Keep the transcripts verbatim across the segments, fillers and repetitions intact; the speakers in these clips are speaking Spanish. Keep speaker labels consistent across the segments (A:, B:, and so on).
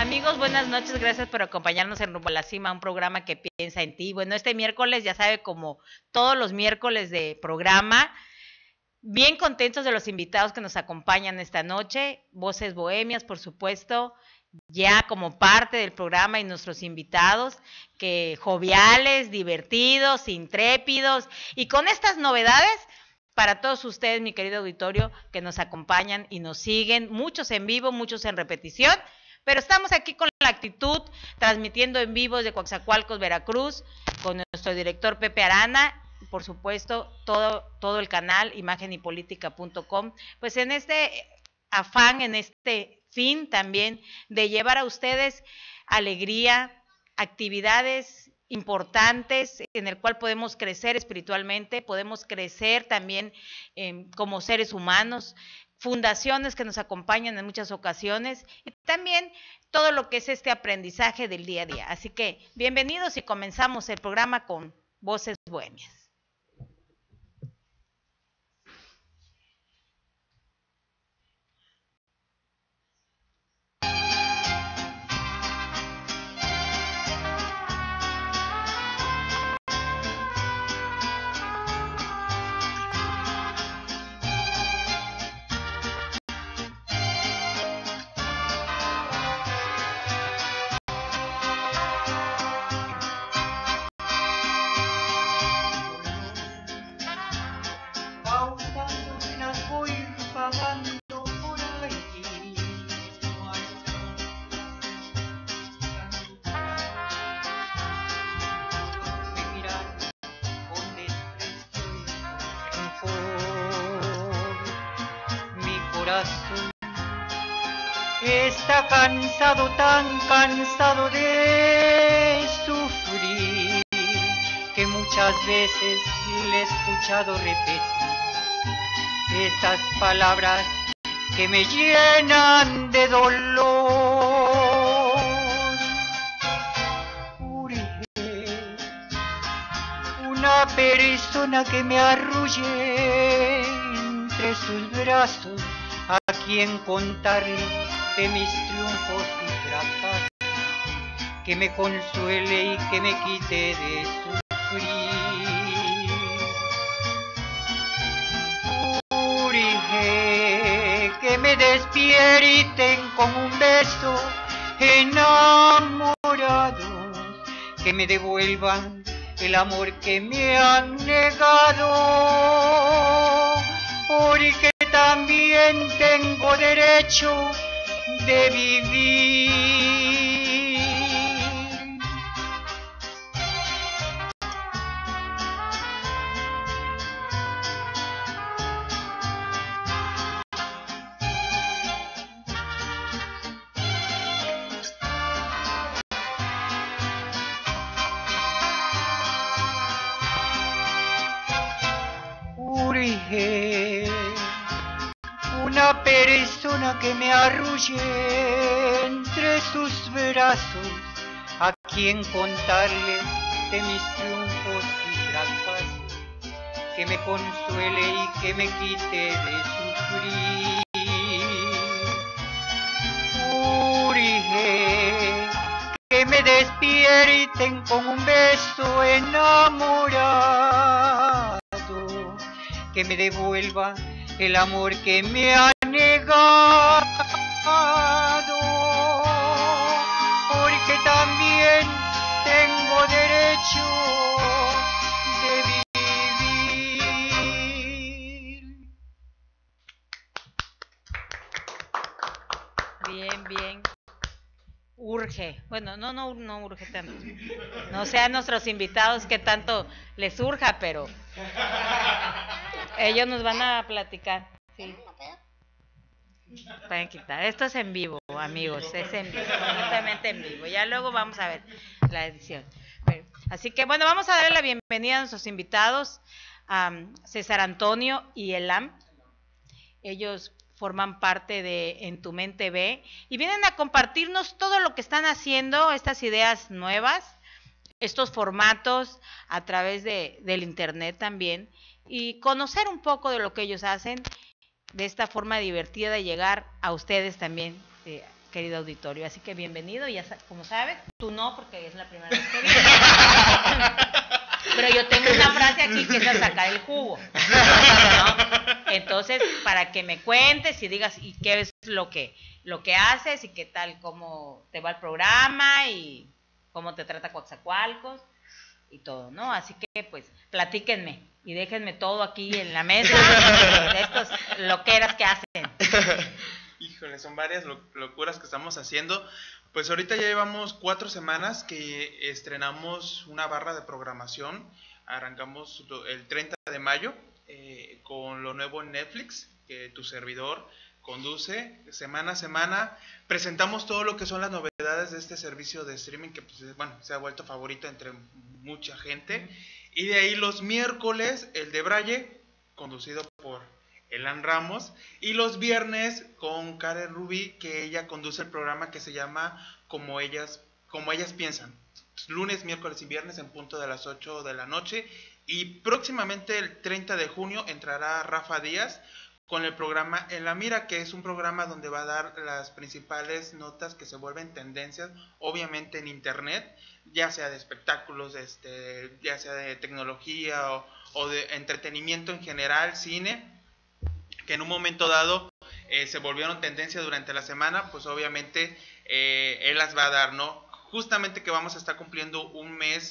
A: Amigos, buenas noches, gracias por acompañarnos en Rumbo a la Cima, un programa que piensa en ti. Bueno, este miércoles, ya sabe, como todos los miércoles de programa, bien contentos de los invitados que nos acompañan esta noche, Voces Bohemias, por supuesto, ya como parte del programa y nuestros invitados, que joviales, divertidos, intrépidos, y con estas novedades para todos ustedes, mi querido auditorio, que nos acompañan y nos siguen, muchos en vivo, muchos en repetición, pero estamos aquí con la actitud, transmitiendo en vivo desde Coatzacoalcos, Veracruz, con nuestro director Pepe Arana, por supuesto, todo, todo el canal imagen y política punto com, pues en este afán, en este fin también de llevar a ustedes alegría, actividades importantes en el cual podemos crecer espiritualmente, podemos crecer también eh, como seres humanos, fundaciones que nos acompañan en muchas ocasiones y también todo lo que es este aprendizaje del día a día. Así que bienvenidos y comenzamos el programa con Voces Bohemias.
B: Está cansado, tan cansado de sufrir, que muchas veces le he escuchado repetir estas palabras que me llenan de dolor. Urge una persona que me arrulle entre sus brazos, a quien contarle de mis triunfos y fracasos, que me consuele y que me quite de sufrir. Urge que me despierten con un beso enamorado, que me devuelvan el amor que me han negado, porque también tengo derecho de vivir. Urge una persona que me arrulle entre sus brazos, a quien contarle de mis triunfos y fracasos, que me consuele y que me quite de sufrir. Urge que me despierten con un beso enamorado, que me devuelva el amor que me ha negado, porque también tengo derecho de vivir.
A: Bien, bien. Urge, bueno, no, no, no urge tanto. No sean nuestros invitados que tanto les urja, pero ellos nos van a platicar. Sí. Pueden quitar. Esto es en vivo, amigos, es en vivo, completamente en vivo. Ya luego vamos a ver la edición. Así que bueno, vamos a darle la bienvenida a nuestros invitados, a César Antonio y Elam. Ellos forman parte de En Tu Mente Ve y vienen a compartirnos todo lo que están haciendo, estas ideas nuevas, estos formatos a través de, del internet también, y conocer un poco de lo que ellos hacen, de esta forma divertida de llegar a ustedes también, eh, querido auditorio. Así que bienvenido, ya como sabes, tú no, porque es la primera vez que vienes. Pero yo tengo una frase aquí que es a sacar el jugo, ¿no? Entonces, para que me cuentes y digas y qué es lo que, lo que haces y qué tal, cómo te va el programa y cómo te trata Coatzacoalcos y todo, ¿no? Así que, pues, platíquenme y déjenme todo aquí en la mesa de estos loqueras que hacen.
C: Híjole, son varias locuras que estamos haciendo. Pues ahorita ya llevamos cuatro semanas que estrenamos una barra de programación. Arrancamos el treinta de mayo eh, con lo nuevo en Netflix, que tu servidor conduce semana a semana. Presentamos todo lo que son las novedades de este servicio de streaming que pues, bueno, se ha vuelto favorito entre mucha gente. Y de ahí los miércoles el de Braille, conducido por Elan Ramos, y los viernes con Karen Rubí, que ella conduce el programa que se llama Como ellas, como ellas piensan, lunes, miércoles y viernes en punto de las ocho de la noche. Y próximamente el treinta de junio entrará Rafa Díaz con el programa En la Mira, que es un programa donde va a dar las principales notas que se vuelven tendencias, obviamente en internet, ya sea de espectáculos, este, ya sea de tecnología o, o de entretenimiento en general, cine, que en un momento dado eh, se volvieron tendencia durante la semana. Pues obviamente eh, él las va a dar, ¿no? Justamente que vamos a estar cumpliendo un mes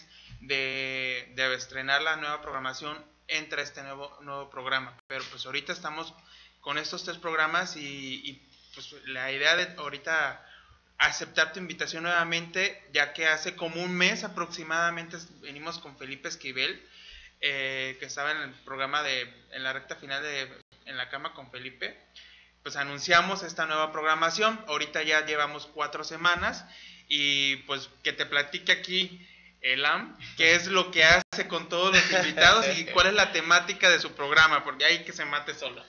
C: de, de estrenar la nueva programación, entra este nuevo, nuevo programa, pero pues ahorita estamos con estos tres programas y, y pues la idea de ahorita aceptar tu invitación nuevamente, ya que hace como un mes aproximadamente venimos con Felipe Esquivel, eh, que estaba en el programa de, en la recta final de En la Cama con Felipe. Pues anunciamos esta nueva programación. Ahorita ya llevamos cuatro semanas y pues que te platique aquí Elam qué es lo que hace con todos los invitados y cuál es la temática de su programa, porque hay que se mate solo.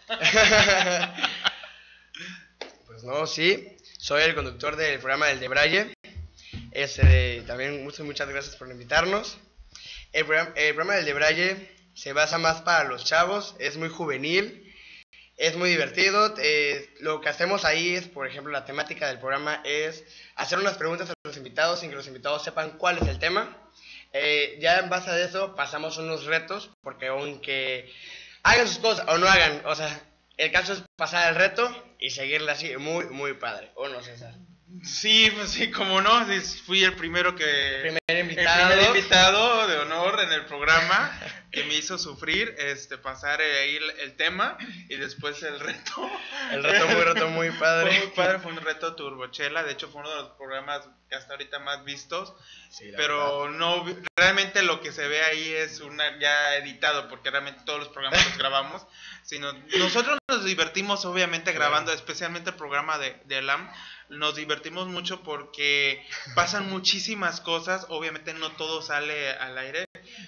D: Pues no, sí, soy el conductor del programa del de Braille. Este, también muchas, muchas gracias por invitarnos. El programa, el programa del de Braille se basa más para los chavos, es muy juvenil. Es muy divertido. Eh, lo que hacemos ahí es, por ejemplo, la temática del programa es hacer unas preguntas a los invitados sin que los invitados sepan cuál es el tema. Eh, ya en base a eso pasamos unos retos, porque aunque hagan sus cosas o no hagan, o sea, el caso es pasar el reto y seguirle así, muy, muy padre. ¿O no, César?
C: Sí, pues sí, como no, fui el primero que...
D: Primer invitado.
C: El primer invitado de honor en el programa que me hizo sufrir, este, pasar ahí el, el tema y después el reto.
D: El reto fue un reto muy padre.
C: Fue muy padre, fue un reto turbochela, de hecho fue uno de los programas que hasta ahorita más vistos, sí, pero verdad. No, realmente lo que se ve ahí es una ya editado, porque realmente todos los programas los grabamos, sino nosotros nos divertimos obviamente grabando, sí. Especialmente el programa de, de Elam. Nos divertimos mucho porque pasan muchísimas cosas, obviamente no todo sale al aire,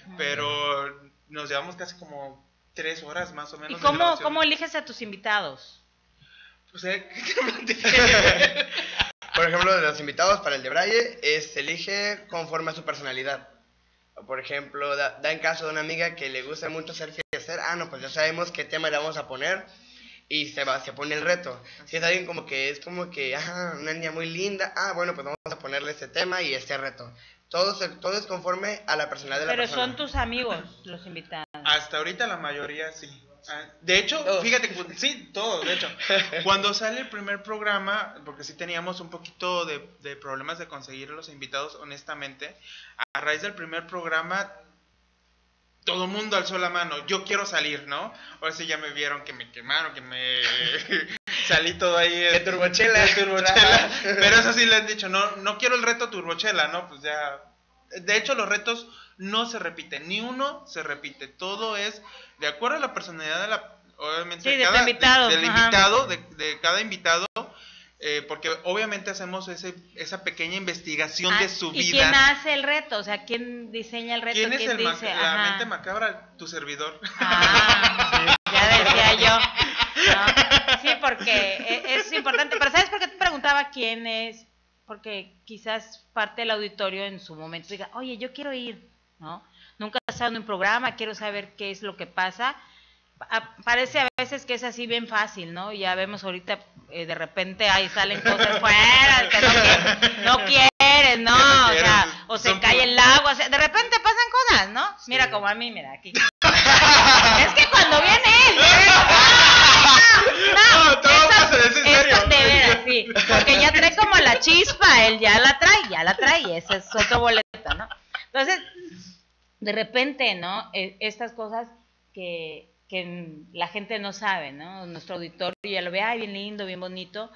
C: pero nos llevamos casi como tres horas más o menos.
A: ¿Y cómo, cómo eliges a tus invitados?
C: Pues, ¿eh? ¿Qué te
D: Por ejemplo, de los invitados para el de Braille, es, se elige conforme a su personalidad. O por ejemplo, da, da en caso de una amiga que le gusta mucho ser fiester, ah, no, pues ya sabemos qué tema le vamos a poner. Y se va, se pone el reto. Si es alguien como que es como que, ah, una niña muy linda, ah, bueno, pues vamos a ponerle este tema y este reto. Todo, se, todo es conforme a la personalidad de la
A: Pero
D: persona.
A: Pero son tus amigos los invitados.
C: Hasta ahorita la mayoría sí. De hecho, todos. Fíjate, sí, todos, de hecho. Cuando sale el primer programa, porque sí teníamos un poquito de, de problemas de conseguir los invitados, honestamente, a raíz del primer programa... Todo el mundo alzó la mano, yo quiero salir, ¿no? Ahora sí ya me vieron que me quemaron, que me salí todo ahí.
D: De turbochela.
C: De turbochela. Pero eso sí le han dicho, no, no quiero el reto turbochela, ¿no? Pues ya. De hecho, los retos no se repiten, ni uno se repite. Todo es de acuerdo a la personalidad de la, obviamente,
A: sí,
C: de cada,
A: invitado.
C: De, del Ajá. invitado, de, de cada invitado. Eh, porque obviamente hacemos ese, esa pequeña investigación ah, de su
A: ¿y
C: vida.
A: ¿Y quién hace el reto? O sea, ¿quién diseña el reto?
C: ¿Quién es
A: ¿Quién
C: el
A: dice?
C: ma- la mente macabra? Tu servidor.
A: Ah, sí. Ya decía yo. ¿No? Sí, porque es importante. Pero ¿sabes por qué te preguntaba quién es? Porque quizás parte del auditorio en su momento diga, oye, yo quiero ir, ¿no? Nunca he estado en un programa, quiero saber qué es lo que pasa. a- parece a veces que es así bien fácil, ¿no? Ya vemos ahorita, eh, de repente ahí salen cosas fuera, que no, que no quieres, ¿no?
C: no
A: O
C: quieres,
A: sea, o se
C: son
A: cae
C: pu-
A: el agua, o sea, de repente pasan cosas, ¿no?
D: Sí.
A: Mira como a mí, mira, aquí. Es que cuando viene él, no,
C: No, todo
A: esta-
C: pasa, es en
A: esta
C: serio.
A: de veras, sí, porque ya trae como la chispa, él ya la trae, ya la trae, y ese es otro boleto, ¿no? Entonces, de repente, ¿no? E- Estas cosas que, que la gente no sabe, ¿no? Nuestro auditorio ya lo ve, ay, bien lindo, bien bonito,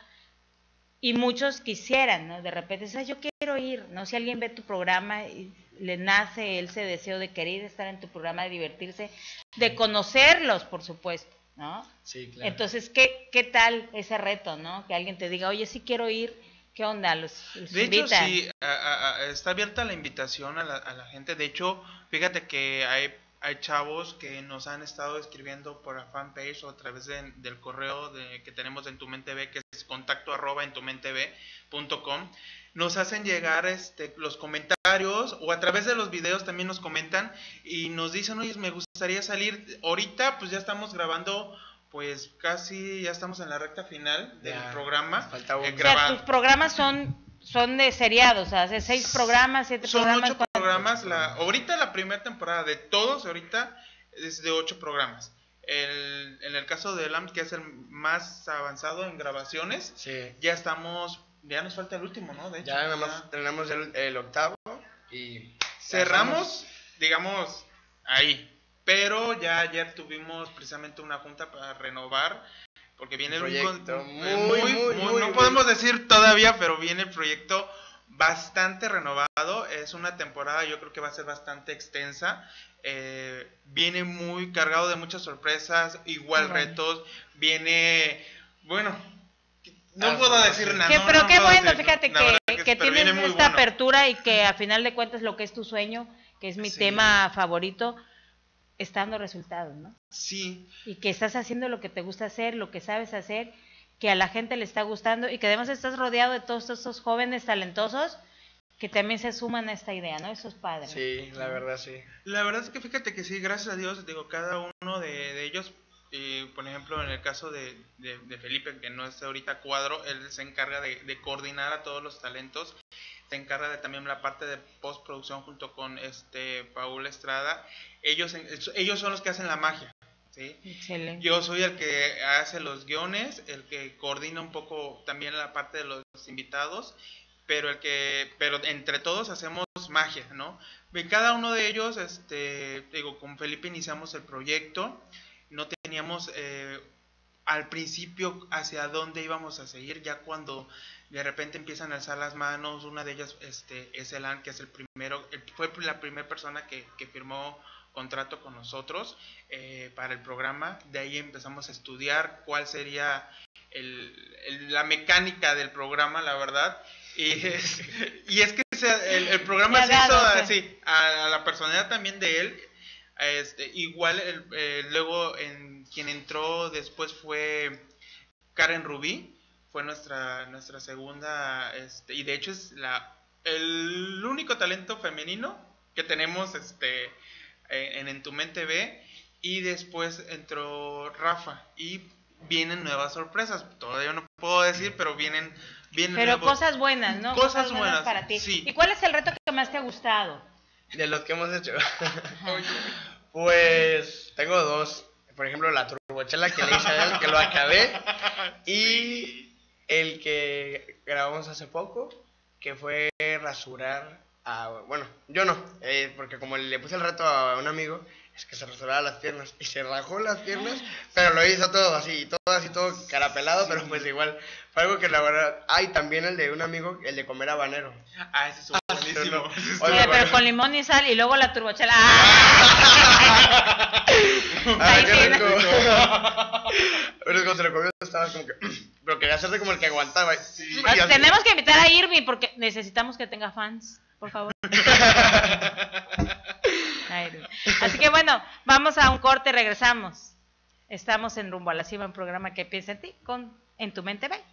A: y muchos quisieran, ¿no? De repente, ¿sabes? Yo quiero ir, ¿no? Si alguien ve tu programa y le nace ese deseo de querer estar en tu programa, de divertirse, de conocerlos, por supuesto, ¿no?
D: Sí, claro.
A: Entonces, ¿qué, qué tal ese reto, ¿no? Que alguien te diga, oye, sí quiero ir, ¿qué onda? Los, los
C: De hecho,
A: invitan.
C: sí, a- a- a- está abierta la invitación a la, a la gente. De hecho, fíjate que hay, hay chavos que nos han estado escribiendo por la fanpage o a través de- del correo de, que tenemos en Tu Mente V, que es contacto arroba en tu mente ve punto com. Nos hacen llegar este, los comentarios o a través de los videos también nos comentan y nos dicen, oye, me gustaría salir. Ahorita pues ya estamos grabando, pues casi ya estamos en la recta final del
D: Ya,
C: programa.
D: falta uno.
C: Eh,
A: O sea,
C: graba-
A: tus programas son, son de seriados, o sea, hace seis programas, siete
C: Son
A: programas.
C: ocho
A: ¿cuántos?
C: programas. La, ahorita la primera temporada de todos, ahorita es de ocho programas. El, en el caso de Lam, que es el más avanzado en grabaciones,
D: Sí.
C: ya estamos, ya nos falta el último, ¿no? De hecho,
D: Ya nada más
C: ya
D: tenemos el, el octavo y
C: cerramos, digamos, ahí. Pero ya ayer tuvimos precisamente una junta para renovar, porque viene
D: Un
C: un
D: proyecto
C: con-
D: muy,
C: eh,
D: muy, muy,
C: no
D: muy-
C: podemos decir todavía, pero viene el proyecto bastante renovado. Es una temporada, yo creo que va a ser bastante extensa. Eh, viene muy cargado de muchas sorpresas, igual
A: Bueno.
C: retos. Viene, bueno, no
D: Ah,
C: puedo
D: sí.
C: decir nada.
A: Que-
C: no,
A: pero
C: no
A: qué
C: puedo
A: bueno,
C: decir,
A: fíjate
C: la
A: que,
C: verdad
A: que
C: pero
A: tienes
C: viene muy
A: esta
C: bueno.
A: apertura y que a final de cuentas lo que es tu sueño, que es mi
C: Sí.
A: tema favorito, está dando resultados, ¿no?
C: Sí,
A: Y que estás haciendo lo que te gusta hacer, lo que sabes hacer, que a la gente le está gustando y que además estás rodeado de todos estos jóvenes talentosos que también se suman a esta idea, ¿no? Eso es padre.
D: Sí, la verdad sí.
C: la verdad es que fíjate que sí, gracias a Dios, digo, cada uno de, de ellos, eh, por ejemplo, en el caso de, de, de Felipe, que no está ahorita a cuadro, él se encarga de, de coordinar a todos los talentos, se encarga de también la parte de postproducción junto con este Paul Estrada. Ellos, ellos son los que hacen la magia, ¿sí?
A: Excelente.
C: Yo soy el que hace los guiones, el que coordina un poco también la parte de los invitados, pero el que, pero entre todos hacemos magia, ¿no? Y cada uno de ellos, este, digo, con Felipe iniciamos el proyecto, no teníamos eh, al principio hacia dónde íbamos a seguir, ya cuando de repente empiezan a alzar las manos, una de ellas este, es Elan, que es el primero, el, fue la primera persona que, que firmó contrato con nosotros eh, para el programa. De ahí empezamos a estudiar cuál sería el, el, la mecánica del programa, la verdad. Y es, y es que se, el, el programa se hizo así, a, a la personalidad también de él. Este, igual el, eh, luego en, quien entró después fue Karen Rubí, fue nuestra nuestra segunda, este, y de hecho es la el único talento femenino que tenemos este en, en Tu Mente V. Y después entró Rafa y vienen nuevas sorpresas, todavía no puedo decir, pero vienen vienen
A: Pero
C: nuevos,
A: cosas buenas, ¿no?
C: cosas buenas
A: para ti.
C: sí.
A: ¿Y cuál es el reto que más te ha gustado?
D: De los que hemos hecho.
A: Ajá.
D: Pues tengo dos. Por ejemplo, la turbochela que le hice a él, que lo acabé. Y el que grabamos hace poco, que fue rasurar a... Bueno, yo no, eh, porque como le puse el reto a un amigo, es que se rasuraba las piernas. Y se rajó las piernas, pero lo hizo todo así, todo así, todo carapelado, pero pues igual. Fue algo que la verdad... Ah, y también el de un amigo, el de comer habanero.
C: Ah, ese es buenísimo.
D: no.
C: Ese es
D: Oye,
A: Oye, pero
D: bueno.
A: con limón y sal y luego la turbochela. ¡Ah!
D: ¡Ay,
A: Ahí
D: qué
A: sí,
D: rico! Pero cuando se lo comió estaba como que... Pero quería hacerte como el que aguantaba. Y
A: Ah,
D: así.
A: tenemos que invitar a Irving porque necesitamos que tenga fans, por favor. Ay, Irving. Así que bueno, vamos a un corte y regresamos. Estamos en Rumbo a la Cima, un programa que piensa en ti con En Tu Mente Ve.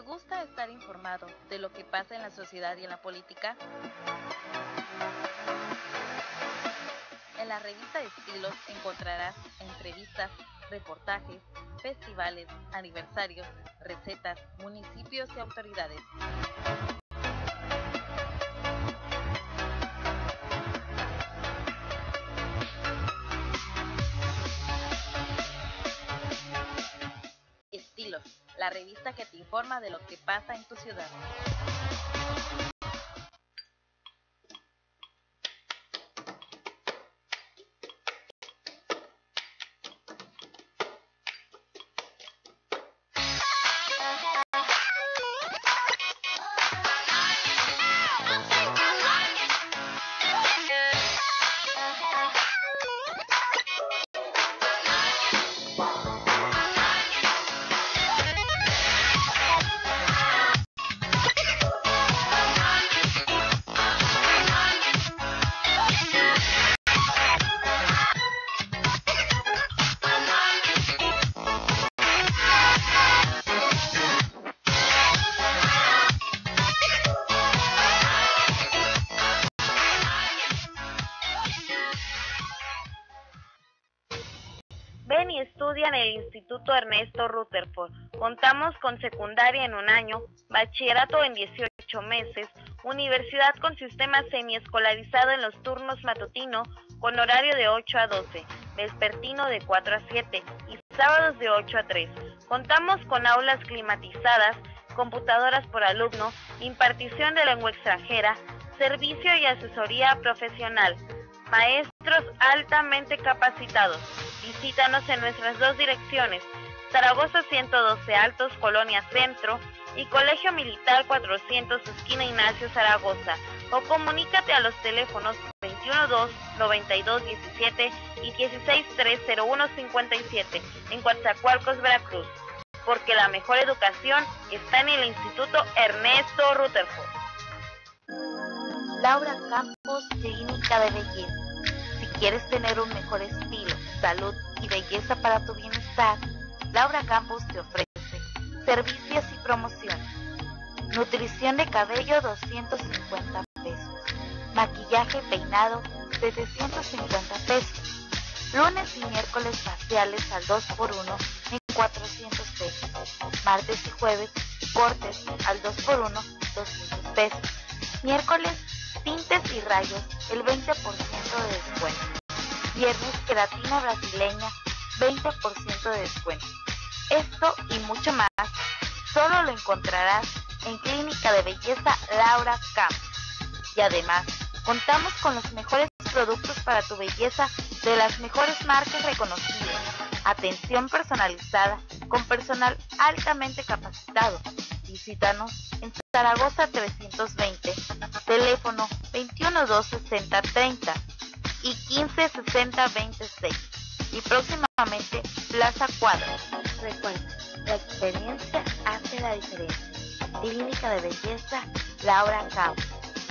E: gusta estar informado de lo que pasa en la sociedad y en la política? En la revista Estilos encontrarás entrevistas, reportajes, festivales, aniversarios, recetas, municipios y autoridades. Estilos, la revista que te informa de lo que pasa en tu ciudad. Ven y estudia en el Instituto Ernesto Rutherford. Contamos con secundaria en un año, bachillerato en dieciocho meses, universidad con sistema semiescolarizado en los turnos matutino con horario de ocho a doce, vespertino de cuatro a siete y sábados de ocho a tres. Contamos con aulas climatizadas, computadoras por alumno, impartición de lengua extranjera, servicio y asesoría profesional, maestros altamente capacitados. Visítanos en nuestras dos direcciones, Zaragoza ciento doce Altos, Colonia Centro, y Colegio Militar cuatrocientos, esquina Ignacio Zaragoza, o comunícate a los teléfonos veintiuno dos, noventa y dos diecisiete y dieciséis tres cero uno cincuenta y siete en Coatzacoalcos, Veracruz, porque la mejor educación está en el Instituto Ernesto Rutherford.
F: Laura Campos, Clínica de Belleza. Si quieres tener un mejor estilo, salud y belleza para tu bienestar, Laura Campos te ofrece servicios y promociones. Nutrición de cabello, doscientos cincuenta pesos. Maquillaje y peinado, setecientos cincuenta pesos. Lunes y miércoles faciales al dos por uno en cuatrocientos pesos. Martes y jueves, cortes al dos por uno, doscientos pesos. Miércoles, tintes y rayos, el veinte por ciento de descuento. Viernes, queratina brasileña, veinte por ciento de descuento. Esto y mucho más, solo lo encontrarás en Clínica de Belleza Laura Campos. Y además, contamos con los mejores productos para tu belleza de las mejores marcas reconocidas. Atención personalizada con personal altamente capacitado. Visítanos en Zaragoza trescientos veinte, teléfono veintiuno dos sesenta treinta y quince sesenta veintiséis. Y próximamente Plaza Cuadra. Recuerda, la experiencia hace la diferencia. Clínica de Belleza Laura Campos.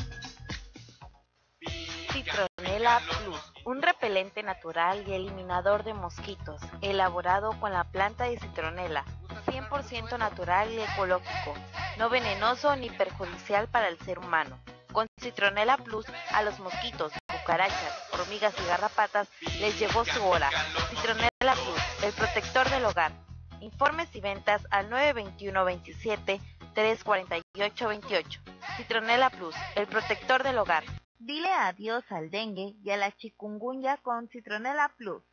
F: Citronela Plus, un repelente natural y eliminador de mosquitos, elaborado con la planta de citronela, cien por ciento natural y ecológico, no venenoso ni perjudicial para el ser humano. Con Citronela Plus, a los mosquitos, cucarachas, hormigas y garrapatas les llegó su hora. Citronela Plus, el protector del hogar. Informes y ventas al nueve veintiuno veintisiete, tres cuarenta y ocho veintiocho. Citronela Plus, el protector del hogar. Dile adiós al dengue y a la chikungunya con Citronela Plus.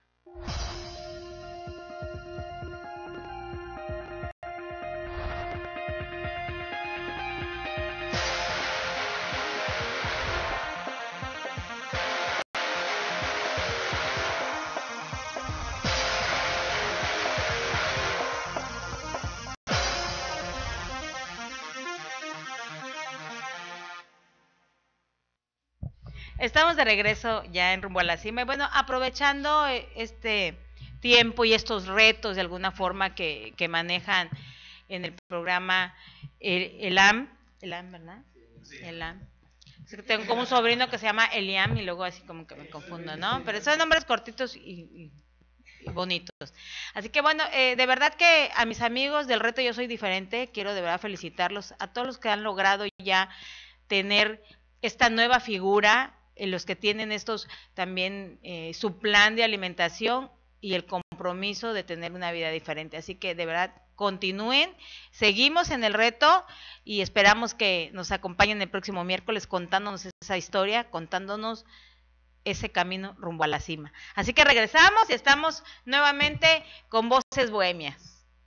A: Estamos de regreso ya en Rumbo a la Cima. Y bueno, aprovechando este tiempo y estos retos de alguna forma que, que manejan en el programa el, el A M, el A M, ¿verdad? Sí. El A M. Es que tengo como un sobrino que se llama Eliam y luego así como que me confundo, ¿no? Pero son nombres cortitos y, y, bonitos. Así que bueno, eh, de verdad que a mis amigos del reto Yo Soy Diferente, quiero de verdad felicitarlos a todos los que han logrado ya tener esta nueva figura, en los que tienen estos también eh, su plan de alimentación y el compromiso de tener una vida diferente. Así que de verdad continúen, seguimos en el reto y esperamos que nos acompañen el próximo miércoles contándonos esa historia, contándonos ese camino rumbo a la cima. Así que regresamos y estamos nuevamente con Voces Bohemias.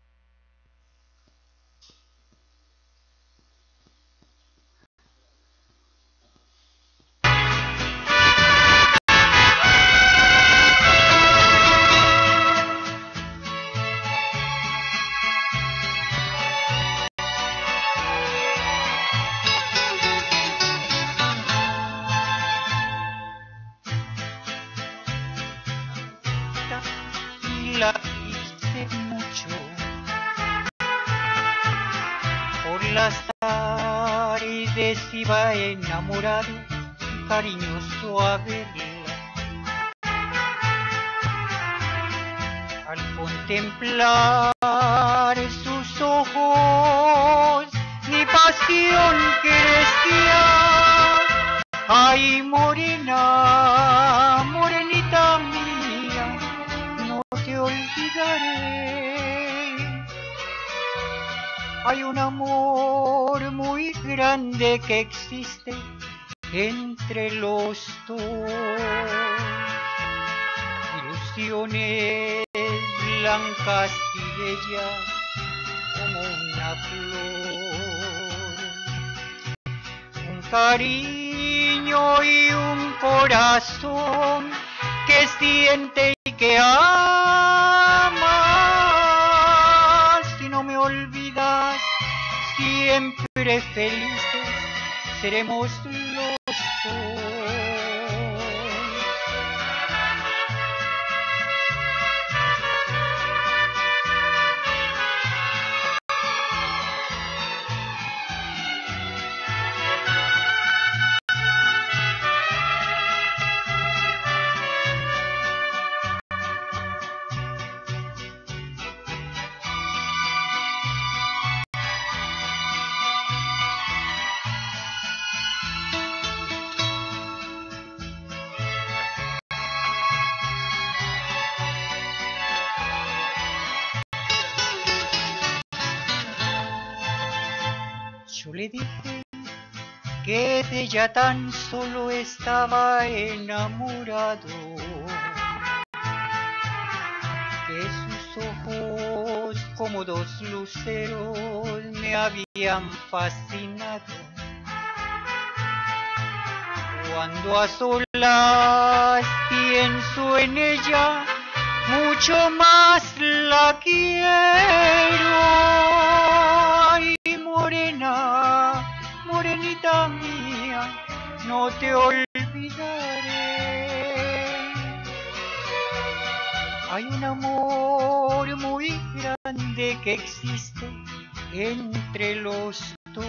B: La quise mucho, por las tardes iba enamorado y cariñoso a verla. Al contemplar sus ojos, mi pasión crecía. Ay, morena, morenita mía, te olvidaré. Hay un amor muy grande que existe entre los dos, ilusiones blancas y bellas como una flor, un cariño y un corazón que siente y que ama. Si no me olvidas, siempre felices seremos los dos. Yo le dije que de ella tan solo estaba enamorado, que sus ojos como dos luceros me habían fascinado. Cuando a solas pienso en ella, mucho más la quiero. Ay, morena, morenita mía, no te olvidaré. Hay un amor muy grande que existe entre los dos,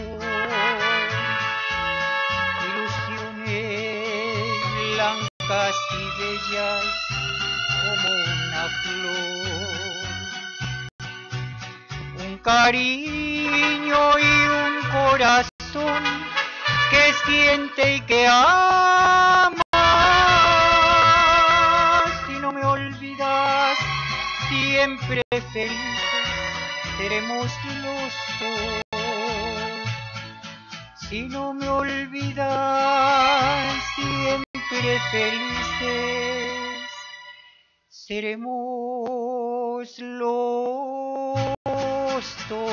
B: ilusiones blancas y bellas como una flor, un cariño y un corazón que siente y que ama. Si no me olvidas, siempre felices seremos los dos. Si no me olvidas, siempre felices seremos los dos.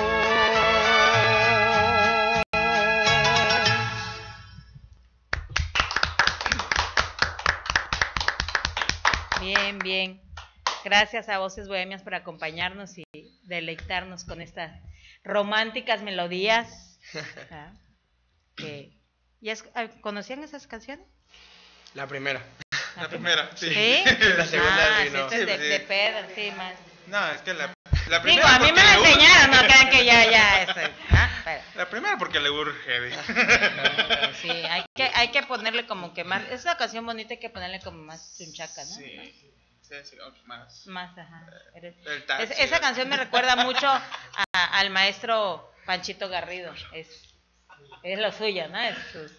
A: Bien, bien. Gracias a Voces Bohemias por acompañarnos y deleitarnos con estas románticas melodías. ¿Ah? Que, ¿ya es, ¿Conocían esas canciones?
D: La primera.
C: La primera, sí.
A: ¿Sí?
D: La segunda
A: ah,
D: sí, no.
A: sí, es de,
C: Sí,
A: de
C: sí.
A: Pedro, sí, más.
C: No, es que la, la
A: Digo,
C: primera.
A: a mí me
C: porque
A: la
C: le urge.
A: enseñaron, no crean que ya, ya, esto, ¿ah? Pero,
C: La primera porque le urge.
A: sí, hay que, hay que ponerle como que más, es una canción bonita, hay que ponerle como más chunchaca, ¿no?
C: Sí. sí, sí, más.
A: Más, ajá. Eres-
C: El taxi,
A: Es- esa
C: ¿verdad?
A: canción me recuerda mucho a- al maestro Panchito Garrido. Es, es lo suyo, ¿no? Es sus-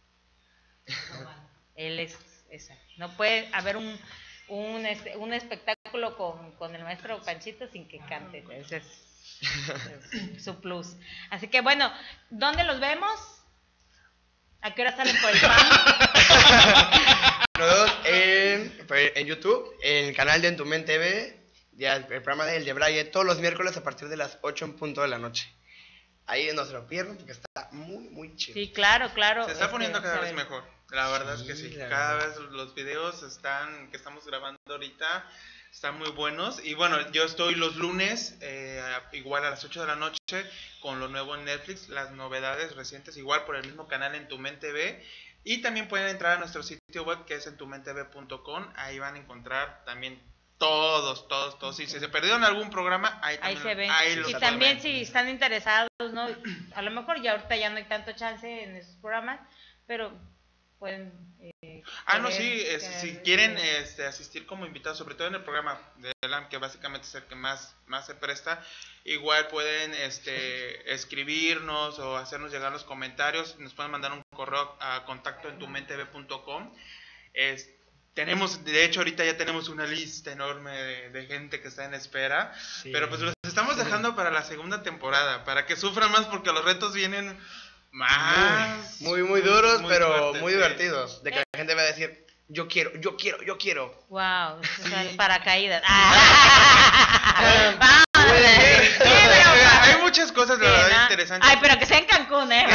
A: él es esa. No puede haber un un, este, un espectáculo con, con el maestro Panchito sin que cante. Ese es, es su plus. Así que bueno, ¿dónde los vemos? ¿A qué hora salen por el pan?
D: Nos vemos en, en YouTube, en el canal de Entumen T V, ya el programa del de Braille, todos los miércoles a partir de las ocho en punto de la noche. Ahí no se lo pierdan porque está muy, muy chido.
A: Sí, claro, claro.
C: Se está
A: este,
C: poniendo cada vez
A: sabe-
C: mejor. La verdad es que
D: Sí,
C: sí.
D: la
C: Cada
D: verdad.
C: vez los videos están que estamos grabando ahorita están muy buenos. Y bueno, yo estoy los lunes, eh, igual a las ocho de la noche, con lo nuevo en Netflix, las novedades recientes, igual por el mismo canal en Tumen T V. Y también pueden entrar a nuestro sitio web que es en tumen t v punto com. Ahí van a encontrar también todos, todos, todos. Si se perdieron algún programa, ahí
A: Ahí
C: también
A: se ve.
C: ahí los
A: Y
C: pueden
A: también
C: ver.
A: si están interesados, ¿no? A lo mejor ya ahorita ya no hay tanto chance en esos programas, pero pueden... eh,
C: Ah, no,
A: querer-
C: sí, es-
A: querer,
C: si quieren
A: eh,
C: este, asistir como invitados, sobre todo en el programa de L A M, que básicamente es el que más, más se presta, igual pueden este, escribirnos o hacernos llegar los comentarios, nos pueden mandar un correo a contacto en tumen t v punto com. Es, tenemos, de hecho, ahorita ya tenemos una lista enorme de, de gente que está en espera,
D: Sí.
C: pero pues los estamos dejando para la segunda temporada, para que sufran más porque los retos vienen más...
D: Muy, muy duros,
C: muy
D: pero
C: fuertes,
D: muy
C: sí.
D: divertidos. De que la gente va a decir, yo quiero, yo quiero, yo quiero.
A: Wow, o sea,
C: Sí.
A: paracaídas. Ah. Vamos,
D: Puede
A: sí,
D: ser.
A: pero-
C: Hay muchas cosas, la
A: Sí,
C: verdad,
A: ¿no?
C: interesantes.
A: Ay, pero que sea en Cancún, ¿eh?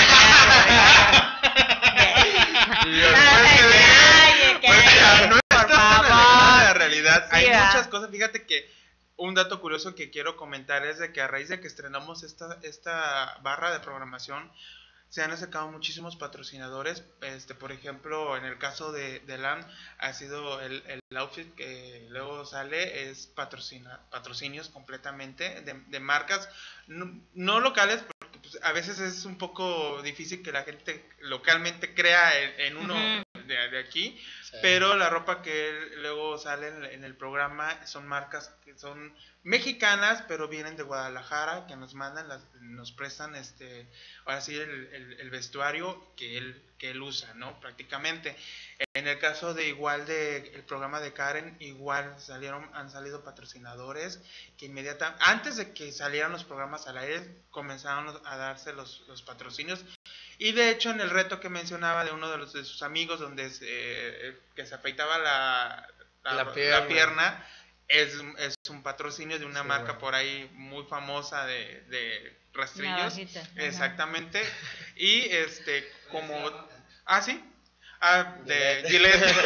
C: Y
A: Ay,
C: después de-
A: ay, que-
C: Pues, no
A: por
C: está tan
A: favor.
C: alejada de la realidad.
A: Sí,
C: Hay
A: ¿verdad?
C: muchas cosas. Fíjate que un dato curioso que quiero comentar es de que a raíz de que estrenamos esta, esta barra de programación, se han acercado muchísimos patrocinadores. Este, por ejemplo, en el caso de, de L A M, ha sido el, el outfit que luego sale, es patrocina, patrocinios completamente de, de marcas, no, no locales, porque pues, a veces es un poco difícil que la gente localmente crea en, en uno
A: Ujú.
C: de, de aquí.
D: Sí.
C: Pero la ropa que luego sale en, en el programa son marcas que son mexicanas, pero vienen de Guadalajara, que nos mandan, las, nos prestan este, ahora sí el, el, el vestuario que él, que él usa, ¿no? Prácticamente. En el caso de igual de el programa de Karen, igual salieron, han salido patrocinadores que inmediatamente, antes de que salieran los programas al aire, comenzaron a darse los, los patrocinios. Y de hecho en el reto que mencionaba de uno de, los, de sus amigos donde se, eh, que se afeitaba la, la,
D: La
C: la
D: pierna.
C: pierna, es, es un patrocinio de una
D: Sí,
C: marca
D: bueno.
C: por ahí muy famosa de, de rastrillos.
A: Navajita, ajá.
C: Exactamente. Y este como ah sí ah de Gillette.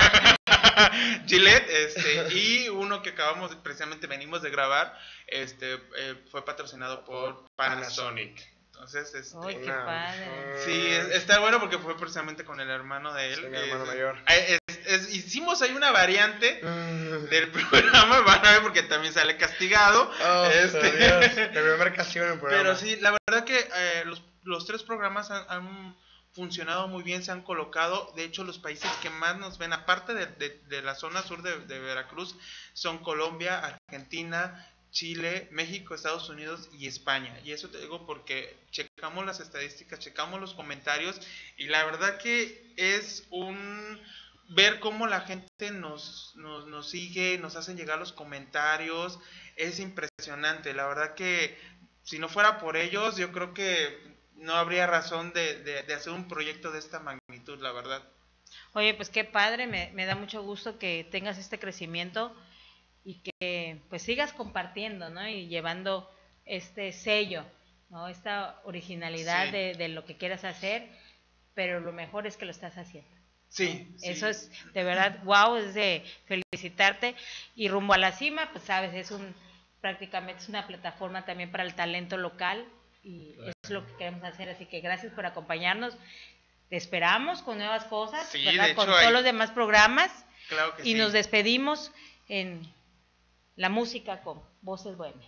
C: Gillette, este, y uno que acabamos de- precisamente venimos de grabar, este eh, fue patrocinado por Panasonic. Entonces, este,
A: Ay, qué
D: Una-
A: padre.
C: sí, es- está bueno porque fue precisamente con el hermano de él.
D: Sí, mi hermano
C: Es-
D: mayor.
C: es- es- hicimos ahí una variante del programa, van a ver porque también sale castigado.
D: Oh,
C: Este,
D: Dios. La primera canción en el programa.
C: Pero sí, la verdad que eh, los, los tres programas han, han funcionado muy bien, se han colocado. De hecho, los países que más nos ven, aparte de, de- de la zona sur de, de Veracruz, son Colombia, Argentina, Chile, México, Estados Unidos y España. Y eso te digo porque checamos las estadísticas, checamos los comentarios y la verdad que es un ver cómo la gente nos, nos, nos sigue, nos hacen llegar los comentarios, es impresionante. La verdad que si no fuera por ellos, yo creo que no habría razón de, de, de hacer un proyecto de esta magnitud, la verdad.
A: Oye, pues qué padre, me, me da mucho gusto que tengas este crecimiento y que pues sigas compartiendo, ¿no? Y llevando este sello, ¿no? Esta originalidad
C: Sí.
A: de, de lo que quieras hacer, pero lo mejor es que lo estás haciendo.
C: Sí, sí.
A: Eso es de verdad, wow, es de felicitarte. Y Rumbo a la Cima, pues sabes, es un prácticamente es una plataforma también para el talento local y eso es lo que queremos hacer. Así que gracias por acompañarnos. Te esperamos con nuevas cosas,
C: Sí,
A: ¿verdad?
C: de hecho,
A: Con todos
C: hay-
A: los demás programas.
C: Claro que
A: Y
C: sí.
A: nos despedimos en la música con Voces Bohemias.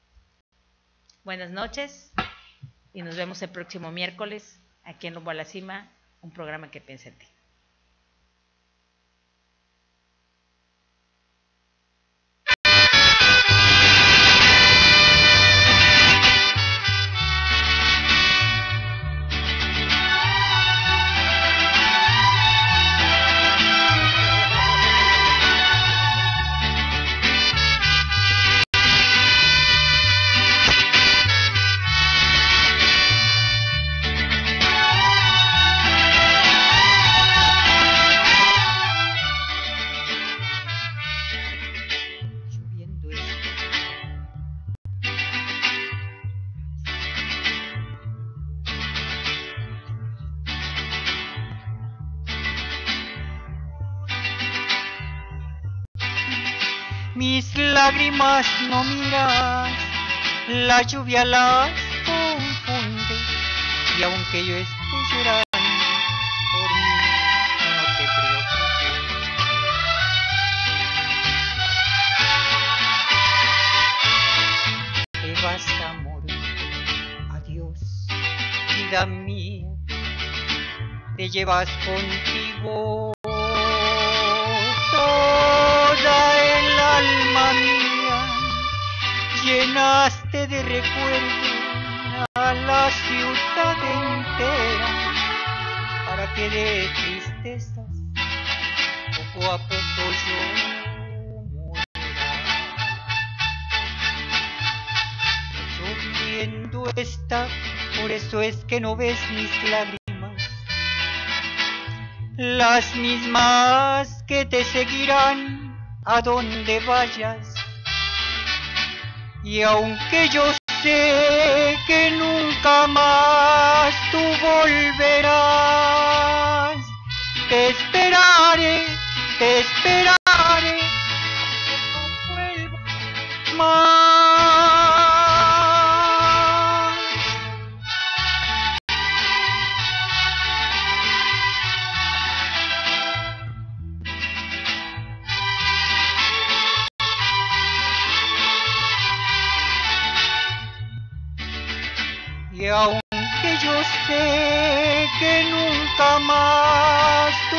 A: Buenas noches y nos vemos el próximo miércoles aquí en Rumbo a la Cima, un programa que piensa en ti.
B: mis lágrimas no miras, la lluvia las confunde, y aunque yo esté llorando por mí, no te preocupes. Te vas, amor, adiós, vida mía, te llevas contigo toda el alma mía, llenaste de recuerdos a la ciudad entera, para que de tristezas poco a poco yo muera. Lloviendo está, por eso es que no ves mis lágrimas, las mismas que te seguirán a donde vayas. Y aunque yo sé que nunca más tú volverás, te esperaré, te esperaré, que no vuelvas más. Y aunque yo sé que nunca más tú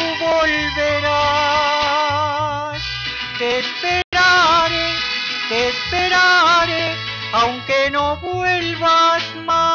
B: volverás, te esperaré, te esperaré, aunque no vuelvas más.